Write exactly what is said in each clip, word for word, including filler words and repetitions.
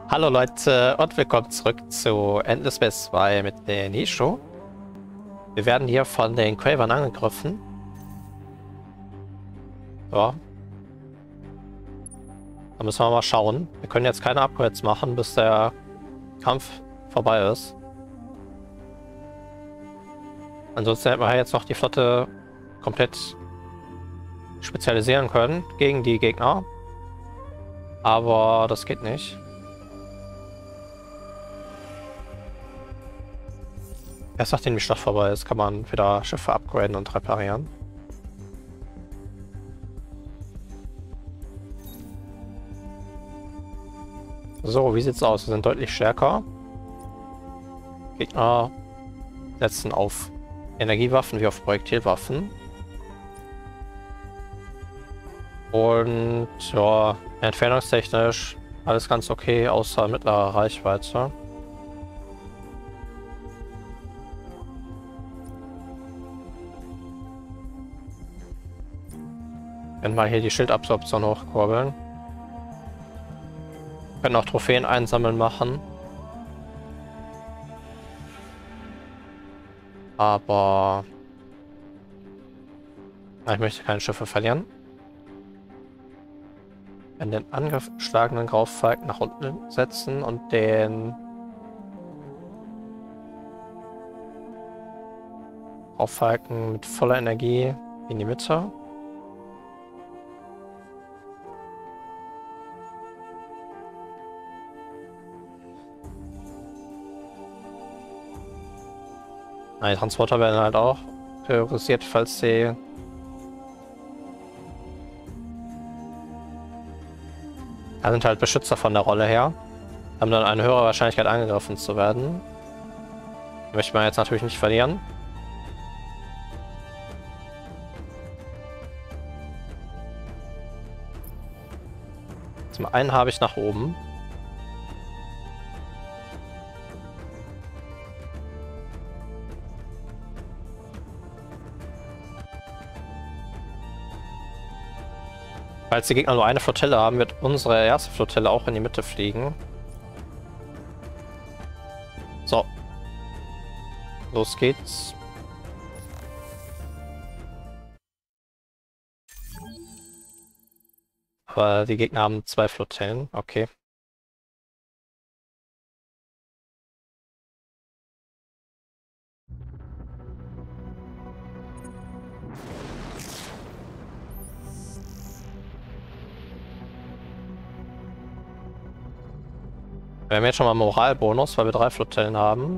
Hallo Leute und willkommen zurück zu Endless Space zwei mit der Nisho. Wir werden hier von den Quavern angegriffen. Ja, da müssen wir mal schauen. Wir können jetzt keine Upgrades machen, bis der Kampf vorbei ist. Ansonsten hätten wir jetzt noch die Flotte komplett spezialisieren können gegen die Gegner. Aber das geht nicht. Erst nachdem die Schlacht vorbei ist, kann man wieder Schiffe upgraden und reparieren. So, wie sieht's aus? Wir sind deutlich stärker. Gegner setzen auf Energiewaffen wie auf Projektilwaffen. Und ja, entfernungstechnisch alles ganz okay, außer mittlerer Reichweite. Wenn mal hier die Schildabsorption hochkurbeln. Können auch Trophäen einsammeln machen. Aber ich möchte keine Schiffe verlieren. Wenn den angeschlagenen Graufalken nach unten setzen und den Graufalken mit voller Energie in die Mitte. Na, die Transporter werden halt auch priorisiert, falls sie da sind halt Beschützer von der Rolle her. Haben dann eine höhere Wahrscheinlichkeit angegriffen zu werden. Die möchte man jetzt natürlich nicht verlieren. Zum einen habe ich nach oben. Falls die Gegner nur eine Flottille haben, wird unsere erste Flottille auch in die Mitte fliegen. So. Los geht's. Aber die Gegner haben zwei Flottillen. Okay. Wir haben jetzt schon mal einen Moralbonus, weil wir drei Flottillen haben.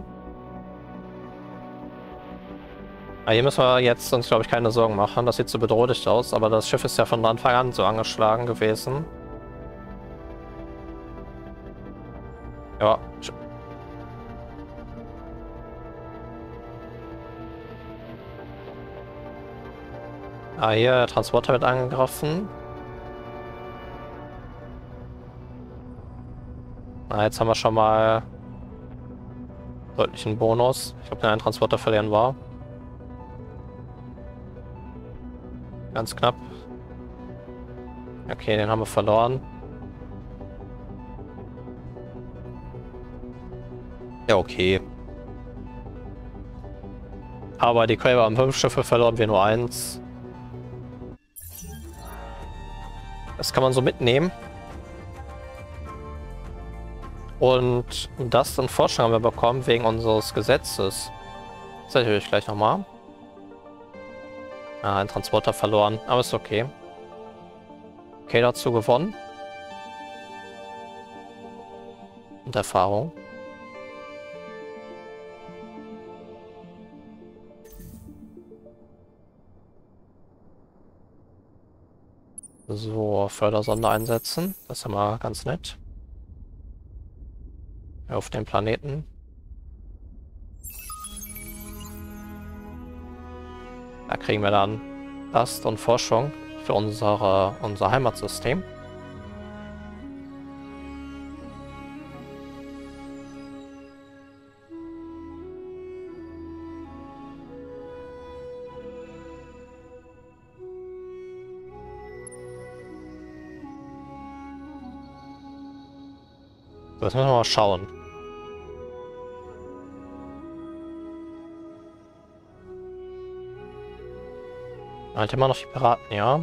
Aber hier müssen wir jetzt uns, glaube ich, keine Sorgen machen. Das sieht so bedrohlich aus, aber das Schiff ist ja von Anfang an so angeschlagen gewesen. Ja. Ah, hier, der Transporter wird angegriffen. Na, jetzt haben wir schon mal deutlichen Bonus. Ich glaube, den einen Transporter verlieren war. Ganz knapp. Okay, den haben wir verloren. Ja, okay. Aber die Quaver haben fünf Schiffe verloren, wir nur eins. Das kann man so mitnehmen. Und das und Forschung haben wir bekommen wegen unseres Gesetzes. Das zeige ich euch gleich nochmal. Ah, ein Transporter verloren, aber ist okay. Okay, dazu gewonnen. Und Erfahrung. So, Fördersonde einsetzen. Das ist immer ganz nett. Auf dem Planeten. Da kriegen wir dann Last und Forschung für unsere, unser Heimatsystem. So, jetzt müssen wir mal schauen. Halt immer noch die Piraten, ja.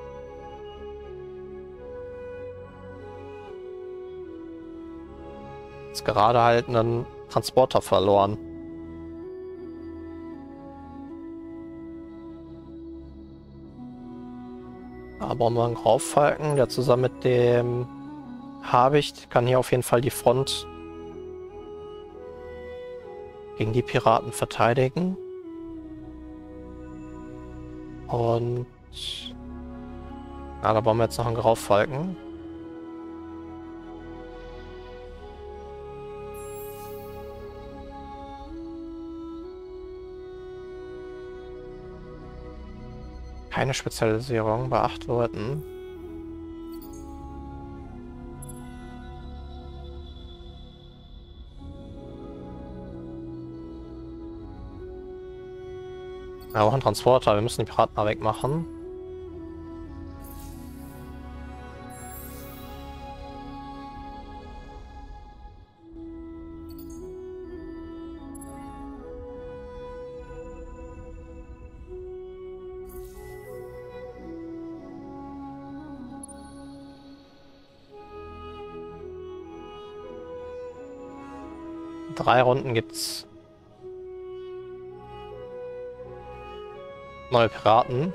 Jetzt gerade halt einen Transporter verloren. Aber einen Graufalken, der zusammen mit dem Habicht kann hier auf jeden Fall die Front gegen die Piraten verteidigen. Und ja, da bauen wir jetzt noch einen Graufalken. Keine Spezialisierung bei acht Leuten. Ja, auch ein Transporter. Wir müssen die Piraten mal wegmachen. Drei Runden gibt's neue Piraten.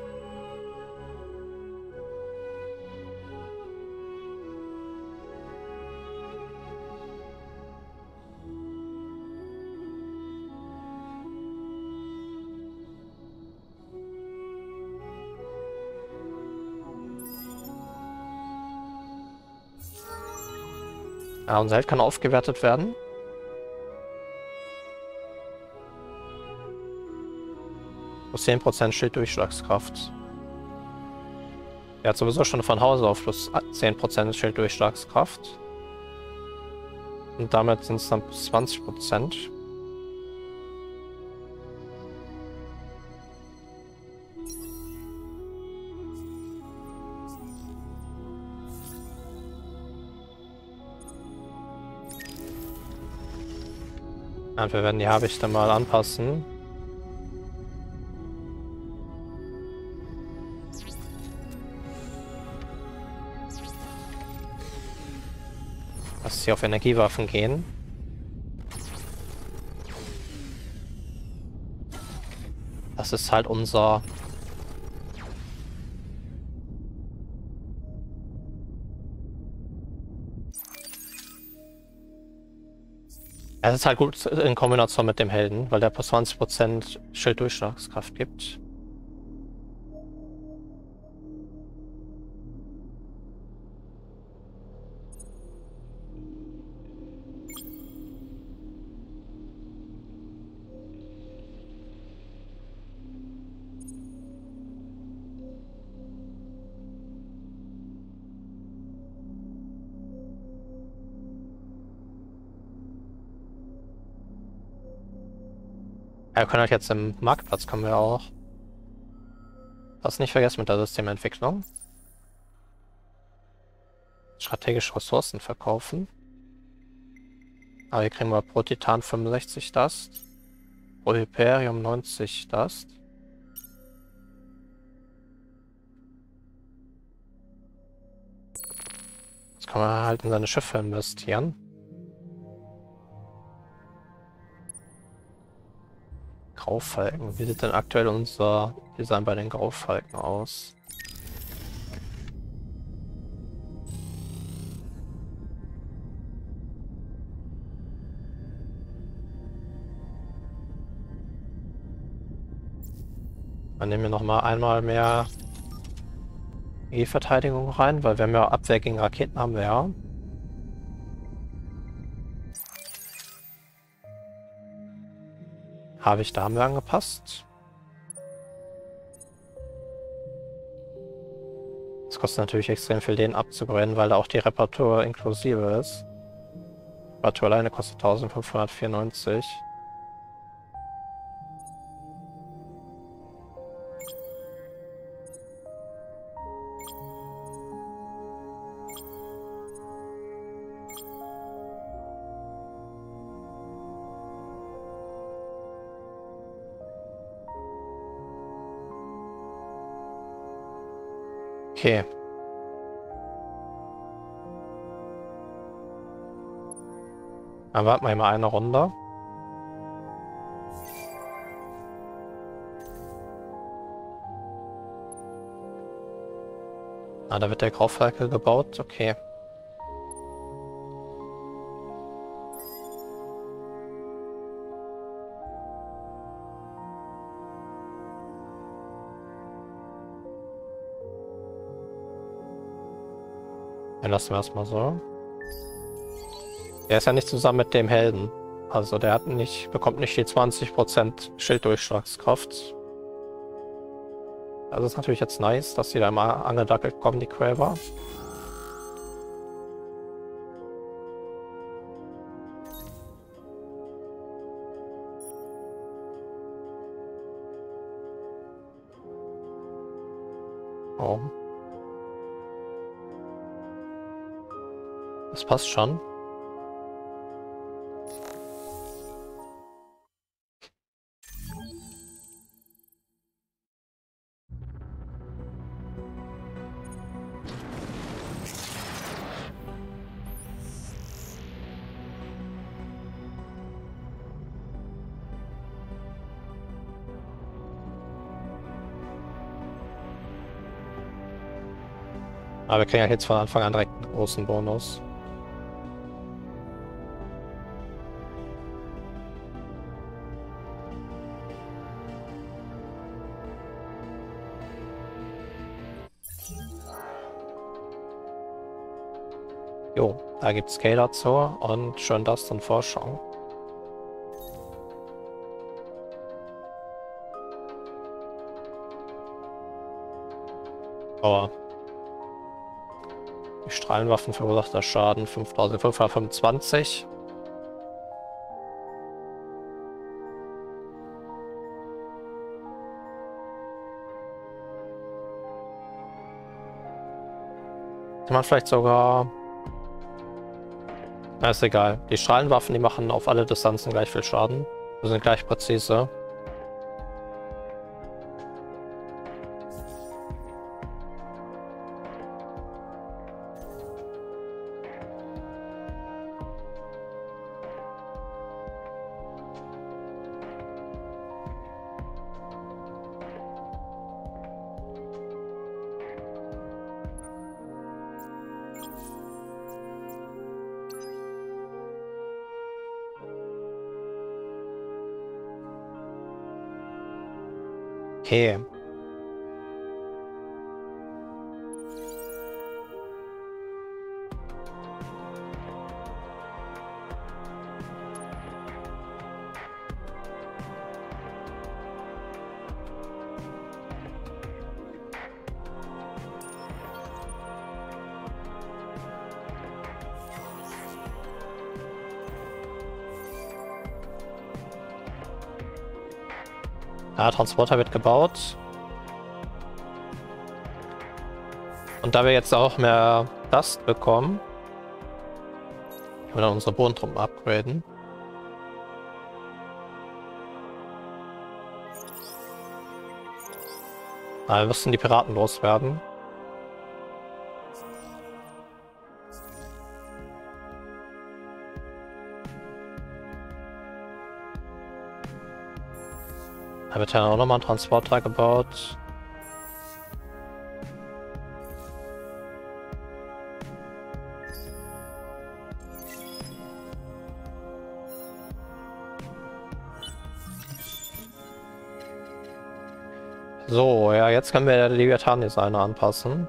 Ja, unser Held kann aufgewertet werden. Plus zehn Prozent Schilddurchschlagskraft. Er hat sowieso schon von Hause auf plus zehn Prozent Schilddurchschlagskraft. Und damit sind es dann plus zwanzig Prozent. Und wir werden die Habichte mal anpassen. Dass sie auf Energiewaffen gehen. Das ist halt unser... Es ist halt gut in Kombination mit dem Helden, weil der plus zwanzig Prozent Schilddurchschlagskraft gibt. Ja, wir können halt jetzt im Marktplatz kommen wir auch. Das nicht vergessen mit der Systementwicklung. Strategische Ressourcen verkaufen. Aber hier kriegen wir pro Titan fünfundsechzig Dust. Pro Hyperium neunzig Dust. Jetzt kann man halt in seine Schiffe investieren. Graufalken. Wie sieht denn aktuell unser Design bei den Graufalken aus? Dann nehmen wir noch mal einmal mehr E-Verteidigung rein, weil wir haben ja Abwehr gegen Raketen haben wir ja. Habe ich, da haben wir angepasst. Das kostet natürlich extrem viel, den abzubrennen, weil da auch die Reparatur inklusive ist. Reparatur alleine kostet eintausendfünfhundertvierundneunzig. Okay. Dann warten wir mal eine Runde. Ah, da wird der Graufalke gebaut. Okay. Dann lassen wir es mal so. Der ist ja nicht zusammen mit dem Helden. Also der hat nicht, bekommt nicht die zwanzig Prozent Schilddurchschlagskraft. Das ist natürlich jetzt nice, dass die da mal angedackelt kommen, die Quaver. Oh. Das passt schon. Aber wir kriegen ja jetzt von Anfang an direkt einen großen Bonus. Jo, da gibt es K dazu und schön das dann Forschung. Oh. Die Strahlenwaffen verursachter Schaden fünftausendfünfhundertfünfundzwanzig. Kann man vielleicht sogar... Na, ist egal. Die Strahlenwaffen, die machen auf alle Distanzen gleich viel Schaden. Die sind gleich präzise. Okay. Ja, Transporter wird gebaut. Und da wir jetzt auch mehr Dust bekommen, können wir dann unsere Bodentruppen upgraden. Aber wir müssen die Piraten loswerden. Da wird ja auch nochmal ein Transporter gebaut. So, ja, jetzt können wir den Leviathan-Designer anpassen.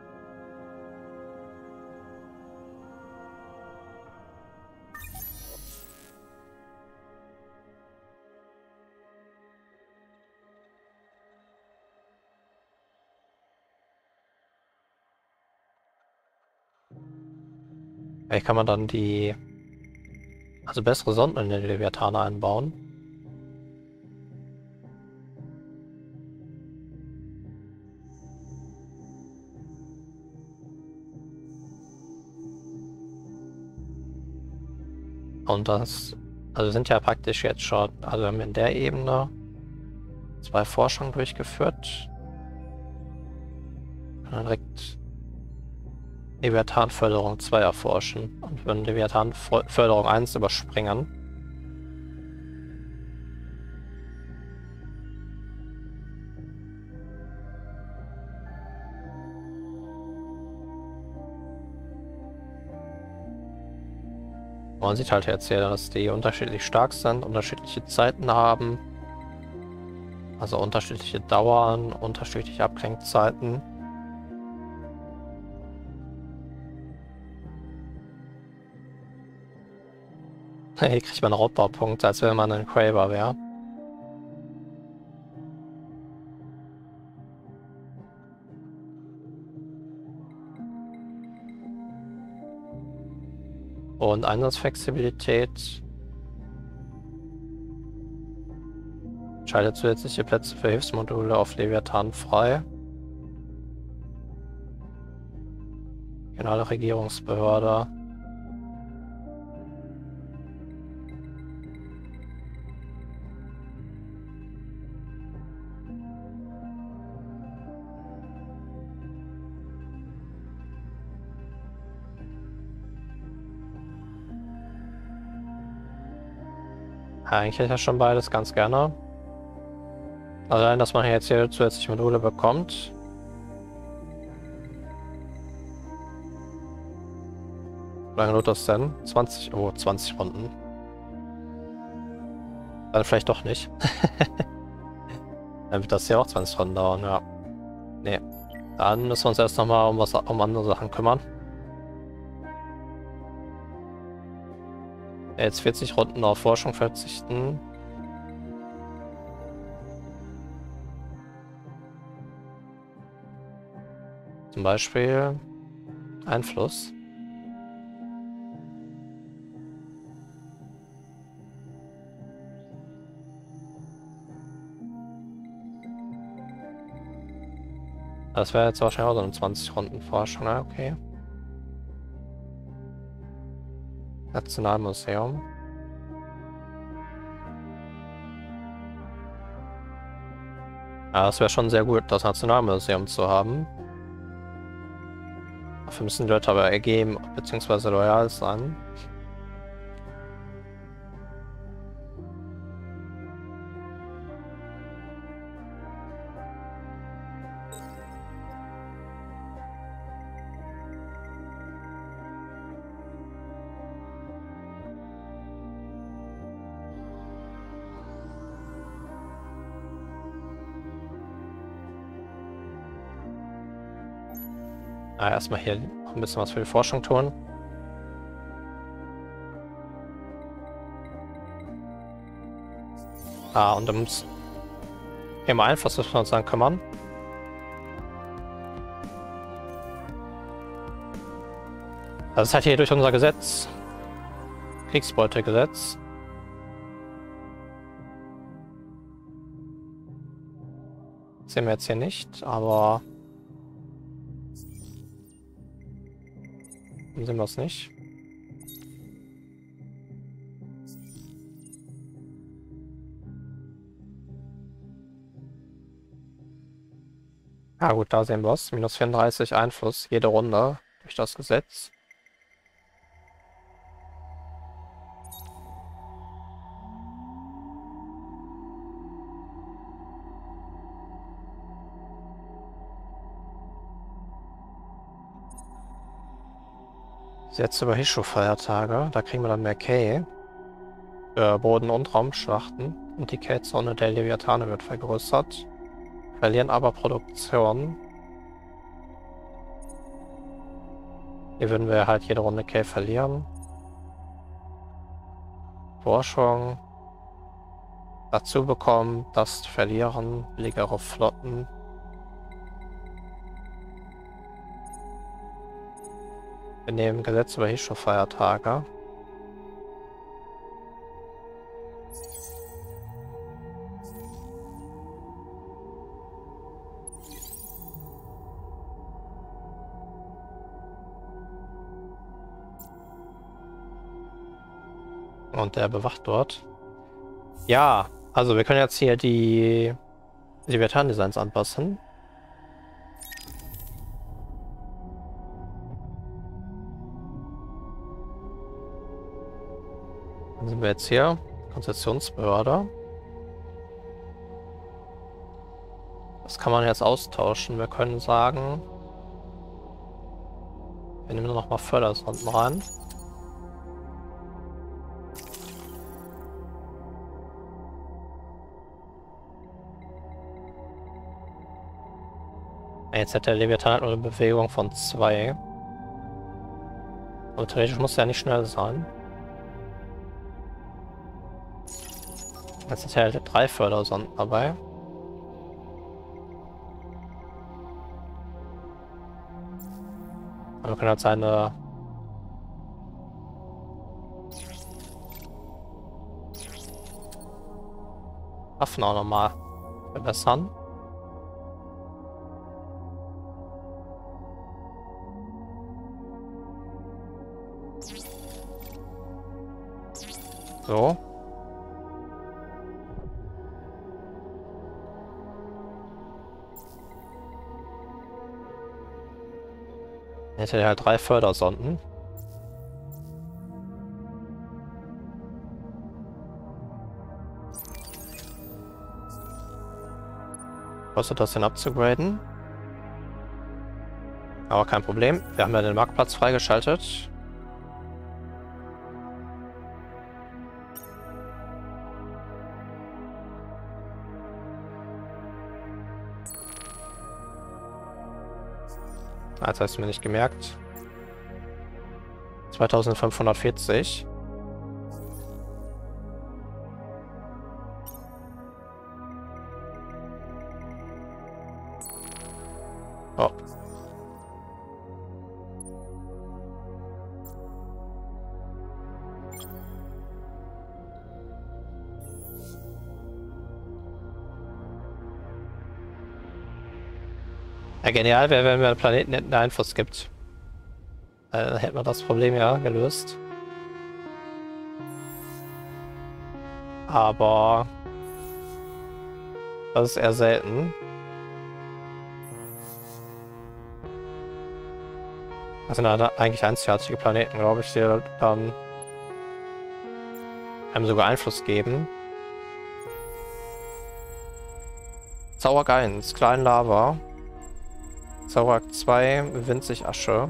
Vielleicht kann man dann die, also bessere Sonden in den Leviathan einbauen. Und das, also sind ja praktisch jetzt schon, also wir haben in der Ebene zwei Forschungen durchgeführt. Dann direkt Leviathan-Förderung zwei erforschen und würden Leviathan-Förderung eins überspringen. Man sieht halt jetzt hier, dass die unterschiedlich stark sind, unterschiedliche Zeiten haben. Also unterschiedliche Dauern, unterschiedliche Abklingzeiten. Hier kriegt man Raubbaupunkte, als wenn man ein Craver wäre. Und Einsatzflexibilität. Schaltet zusätzliche Plätze für Hilfsmodule auf Leviathan frei. Regionale Regierungsbehörde. Ja, eigentlich hätte ich ja schon beides ganz gerne. Allein, dass man jetzt hier zusätzliche Module bekommt. Wie lange dauert das denn? zwanzig, oh, zwanzig Runden. Dann vielleicht doch nicht. Dann wird das hier auch zwanzig Runden dauern, ja. Nee. Dann müssen wir uns erst nochmal um, was, um andere Sachen kümmern. Jetzt vierzig Runden auf Forschung verzichten. Zum Beispiel Einfluss. Das wäre jetzt wahrscheinlich auch so eine zwanzig Runden Forschung, ja, okay. Nationalmuseum. Ja, das wäre schon sehr gut, das Nationalmuseum zu haben. Dafür müssen die Leute aber ergeben bzw. loyal sein. Ah, erstmal hier ein bisschen was für die Forschung tun. Ah, und ums Thema Einfluss müssen wir uns dann kümmern. Das ist halt hier durch unser Gesetz. Kriegsbeutegesetz. Das sehen wir jetzt hier nicht, aber dann sehen wir es nicht. Ja gut, da sehen wir es. minus vierunddreißig Einfluss jede Runde durch das Gesetz. Jetzt über Hischu-Feiertage, da kriegen wir dann mehr K. Für Boden- und Raumschlachten. Und die K-Zone der Leviathane wird vergrößert. Verlieren aber Produktion. Hier würden wir halt jede Runde K verlieren. Forschung. Dazu bekommen, das verlieren, billigere Flotten. Wir nehmen Gesetz über Hischu-Feiertage. Und der bewacht dort. Ja, also wir können jetzt hier die Leviathan-Designs anpassen. Dann sind wir jetzt hier. Konzessionsbehörde. Das kann man jetzt austauschen. Wir können sagen, wir nehmen noch mal Fördersonden rein. Jetzt hat der Leviathan halt nur eine Bewegung von zwei. Aber theoretisch muss er ja nicht schnell sein. Jetzt hat er halt drei Fördersonden dabei. Und wir können halt seine Waffen auch nochmal verbessern. So. Jetzt hat er halt drei Fördersonden. Kostet das denn abzugraden? Aber kein Problem. Wir haben ja den Marktplatz freigeschaltet. Jetzt hast du mir nicht gemerkt. zweitausendfünfhundertvierzig. Oh. Ja, genial wäre, wenn wir den Planeten einen Einfluss gibt. Äh, dann hätten wir das Problem ja gelöst. Aber das ist eher selten. Das sind halt eigentlich einzigartige Planeten, glaube ich, die dann einem sogar Einfluss geben. Zaurak eins, Klein Lava. Zaurak zwei, winzig Asche.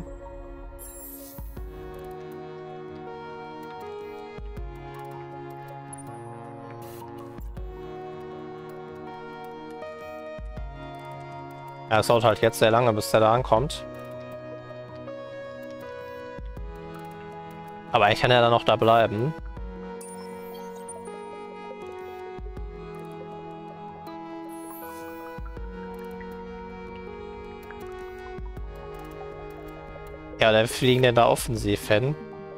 Ja, es dauert halt jetzt sehr lange, bis der da ankommt. Aber ich kann ja dann noch da bleiben. Ja, dann fliegen denn da offensiv hin.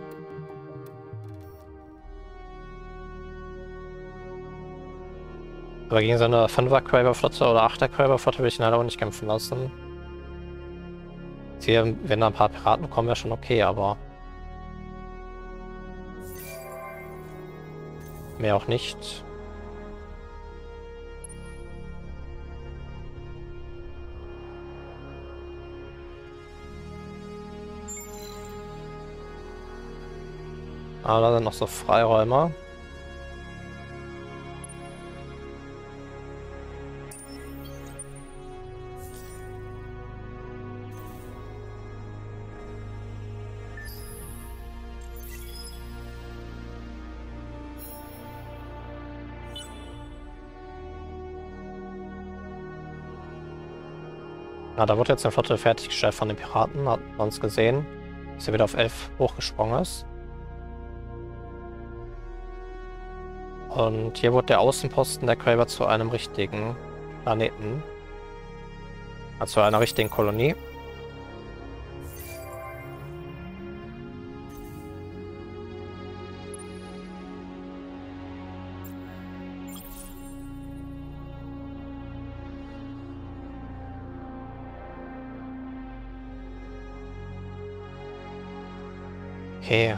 Aber gegen so eine fünfer Kraber-Flotte oder achter Kraber-Flotte will ich ihn halt auch nicht kämpfen lassen. Hier, wenn da ein paar Piraten kommen, wäre schon okay, aber mehr auch nicht. Aber da sind noch so Freiräume. Ja, da wird jetzt eine Flotte fertiggestellt von den Piraten, hat man es gesehen, dass er wieder auf elf hochgesprungen ist. Und hier wurde der Außenposten der Kraber zu einem richtigen Planeten. Also zu einer richtigen Kolonie. Okay.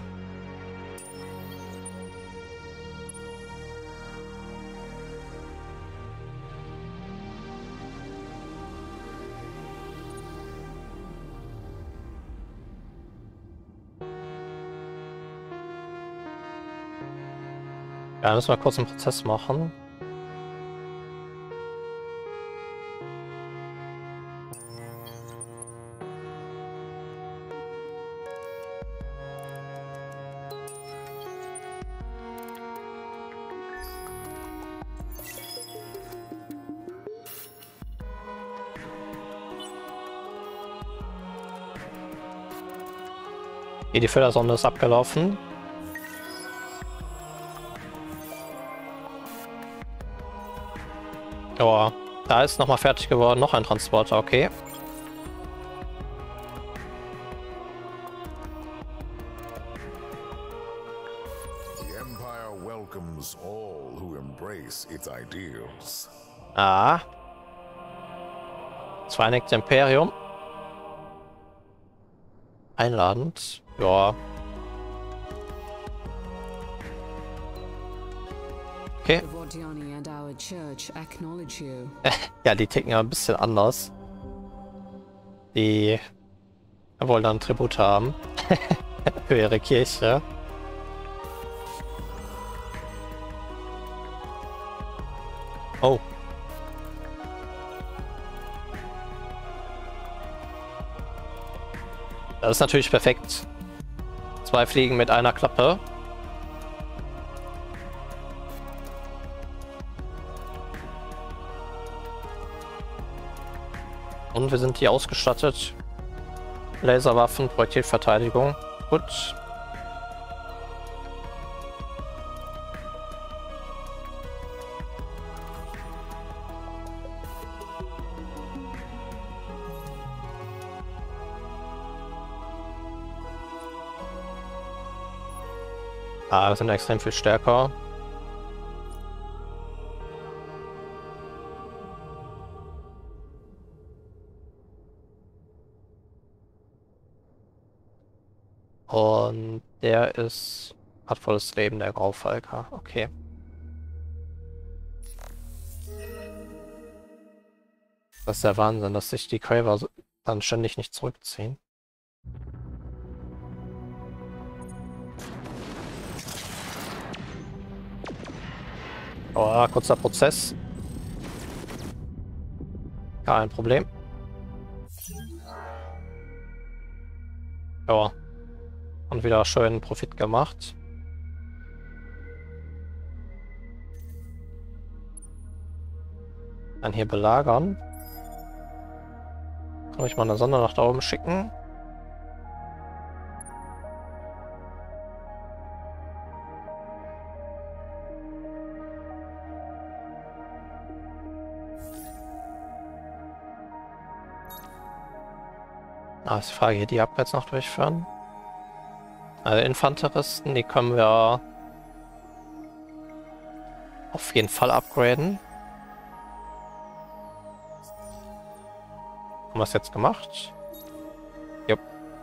Ja, müssen wir kurz einen Prozess machen. Hier, die Fördersonde ist abgelaufen. Oh, da ist nochmal fertig geworden. Noch ein Transporter, okay. Ah. Das Vereinigte Imperium. Einladend. Ja. Okay. Ja, die ticken ja ein bisschen anders. Die wollen dann Tribut haben. Für ihre Kirche. Oh. Das ist natürlich perfekt. Zwei Fliegen mit einer Klappe. Und wir sind hier ausgestattet. Laserwaffen, Projektilverteidigung. Gut. Ah, wir sind extrem viel stärker. Und der ist... hat volles Leben, der Graufalker. Okay. Das ist der Wahnsinn, dass sich die Craver so dann ständig nicht zurückziehen. Oh, kurzer Prozess. Kein Problem. Ja. Und wieder schön Profit gemacht. Dann hier belagern. Kann ich mal eine Sonde nach da oben schicken? Ah, ist die Frage, hier die Upgrades noch durchführen. Also Infanteristen, die können wir auf jeden Fall upgraden. Haben wir es jetzt gemacht? Jupp.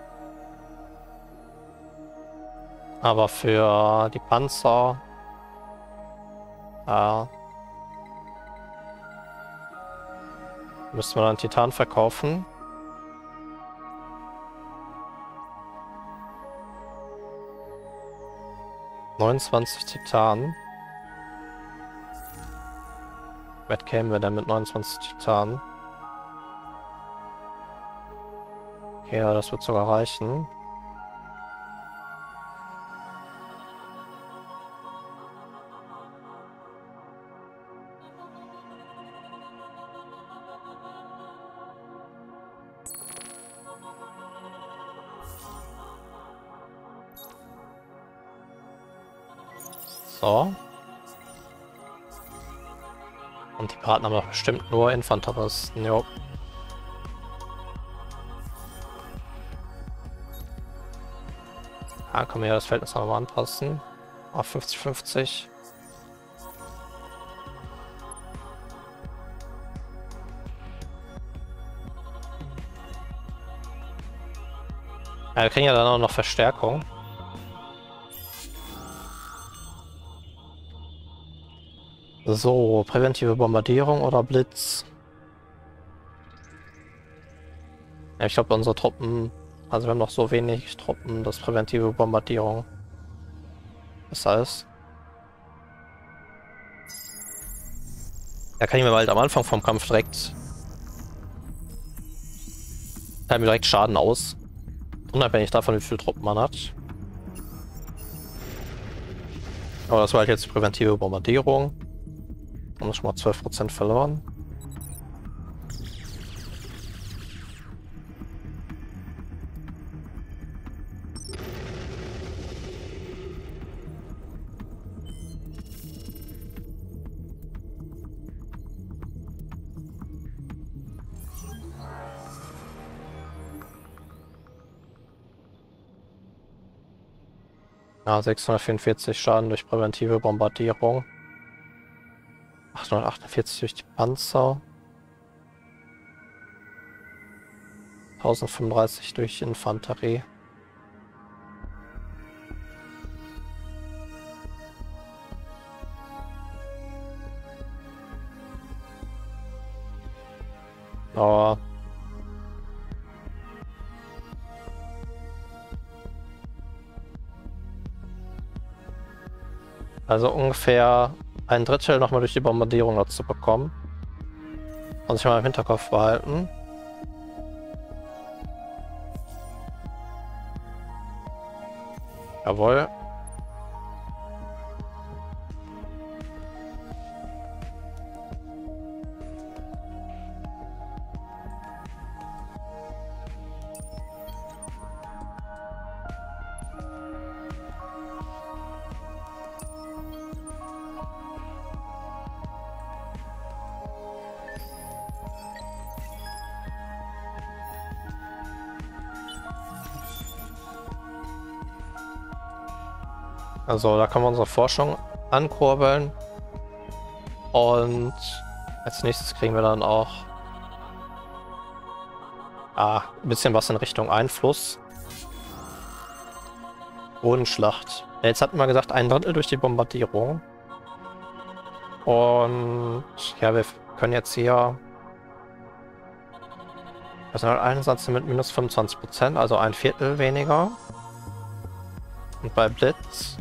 Aber für die Panzer... Äh, müssen wir dann Titan verkaufen. neunundzwanzig Titan. Wie weit kämen wir denn mit neunundzwanzig Titan? Okay, ja, das wird sogar reichen. So. Und die Partner haben doch bestimmt nur Infanteristen, jo. Ja, können wir ja das Verhältnis nochmal anpassen. Auf fünfzig fünfzig. Ja, wir kriegen ja dann auch noch Verstärkung. So, präventive Bombardierung oder Blitz? Ja, ich glaube, unsere Truppen, also wir haben noch so wenig Truppen, dass präventive Bombardierung besser ist. Da kann ich mir halt am Anfang vom Kampf direkt... teilen mir direkt Schaden aus. Unabhängig davon, wie viele Truppen man hat. Aber das war halt jetzt die präventive Bombardierung. Haben wir schon mal zwölf Prozent verloren. Ja, sechshundertvierundvierzig Schaden durch präventive Bombardierung. achthundertachtundvierzig durch die Panzer. tausendfünfunddreißig durch Infanterie. Aber also ungefähr ein Drittel nochmal durch die Bombardierung dazu bekommen. Muss ich mal im Hinterkopf behalten. Jawohl. Also da können wir unsere Forschung ankurbeln. Und als nächstes kriegen wir dann auch ah, ein bisschen was in Richtung Einfluss. Bodenschlacht. Jetzt hatten wir gesagt, ein Drittel durch die Bombardierung. Und ja, wir können jetzt hier Personaleinsatz mit minus fünfundzwanzig Prozent, also ein Viertel weniger. Und bei Blitz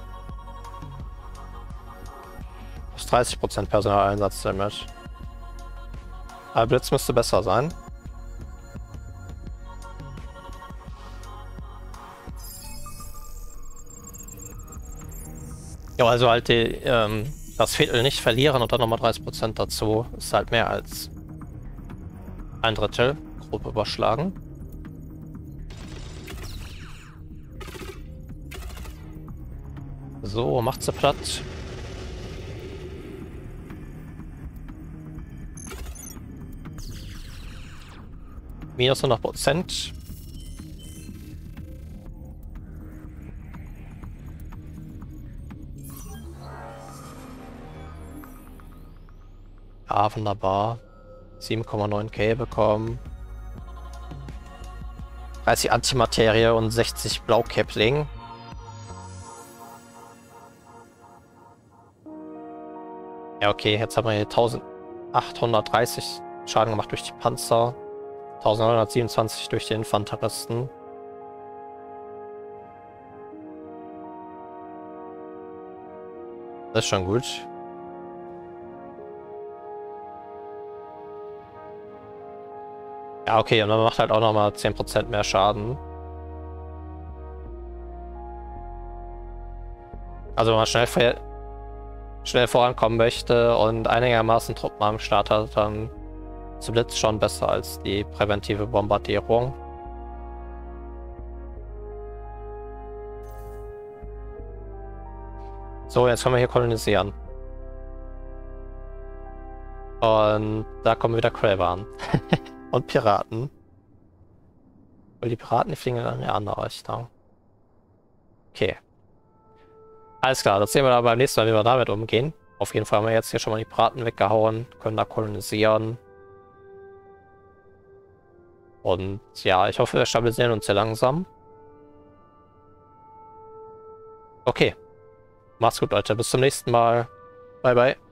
ist dreißig Prozent Personaleinsatz damit. Aber Blitz müsste besser sein. Ja, also halt die, ähm, das Viertel nicht verlieren und dann nochmal dreißig Prozent dazu ist halt mehr als ein Drittel grob überschlagen. So, macht sie platt. Minus hundert Prozent. Ja, wunderbar. sieben Komma neun K bekommen. dreißig Antimaterie und sechzig Blaukepling. Ja, okay, jetzt haben wir hier eintausendachthundertdreißig Schaden gemacht durch die Panzer. eintausendneunhundertsiebenundzwanzig durch die Infanteristen. Das ist schon gut. Ja, okay, und man macht halt auch nochmal zehn Prozent mehr Schaden. Also wenn man schnell, schnell vorankommen möchte und einigermaßen Truppen am Start hat, dann ist Blitz schon besser als die präventive Bombardierung. So, jetzt können wir hier kolonisieren. Und da kommen wieder Crabber an. Und Piraten. Weil die Piraten, die fliegen in eine andere Richtung. Okay. Alles klar, das sehen wir dann beim nächsten Mal, wie wir damit umgehen. Auf jeden Fall haben wir jetzt hier schon mal die Piraten weggehauen, können da kolonisieren. Und ja, ich hoffe, wir stabilisieren uns hier langsam. Okay. Macht's gut, Leute. Bis zum nächsten Mal. Bye, bye.